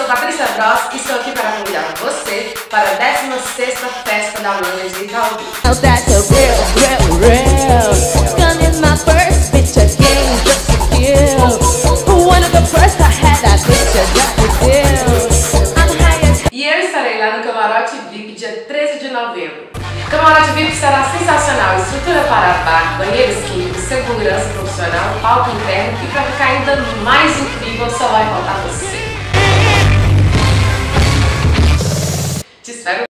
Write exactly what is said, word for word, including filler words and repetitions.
Patrícia Bros e estou aqui para convidar você para a décima sexta Festa da Manga de Itaúbi. E eu estarei lá no Camarote V I P dia treze de novembro. O Camarote V I P será sensacional, estrutura para bar, banheiros químicos, segurança profissional, palco interno e para ficar ainda mais incrível só vai faltar você. Te espero